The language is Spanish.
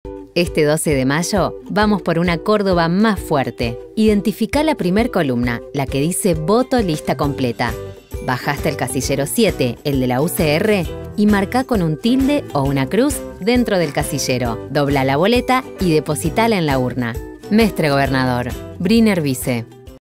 Este 12 de mayo vamos por una Córdoba más fuerte. Identificá la primer columna, la que dice voto lista completa. Bajá hasta el casillero 7, el de la UCR, y marcá con un tilde o una cruz dentro del casillero. Dobla la boleta y depositala en la urna. Mestre Gobernador, Briner Vice.